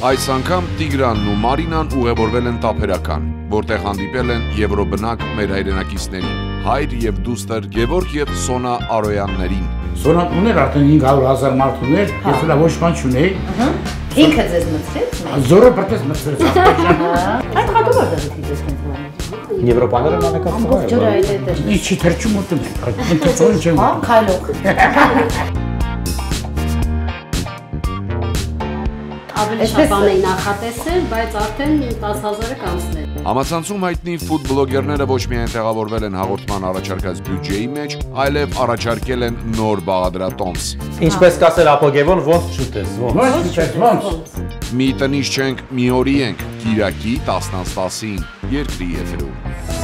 Այս անգամ Տիգրանն ու Մարինան ուղևորվել են Տափերական, որտեղ հանդիպել են եվրոբնակ մեր հայրենակիցներին, հայր եւ դուստր Գևորգ եւ Սոնա Արոյաններին։ Սոնան ուներ արդեն 500,000 մարդ ուներ, ես էլ ոչ բան չունեի։ Ինքը ձեզ մտցրեց։ Զորը բրտես մտցրեց Ադրբեջան։ Այդ հատու որ դու դիտես քննվում։ Եվրոպաները մանեկացնում են։ Ամբողջ ջրը այդ է։ Ինչ չի թրջում ուտում են։ Ընտրություն չեմ։ Հա, քայլող։ Ավելի շատ բան էի նախատեսել, բայց արդեն 10,000-ը կանցնել։ Համացանցում հայտնի ֆուդ բլոգերները ոչ միայն տեղավորվել են հաղորդման առաջարկած բյուջեի մեջ, այլև առաջարկել են նոր բաղադրատոմս։ Ինչպես կասել Ապոգևոն, ոնց չուտես, Ոնց։ Մի տնից չենք, մի օրի ենք, Կիրակի 10-10-ին, երկրի եթերում։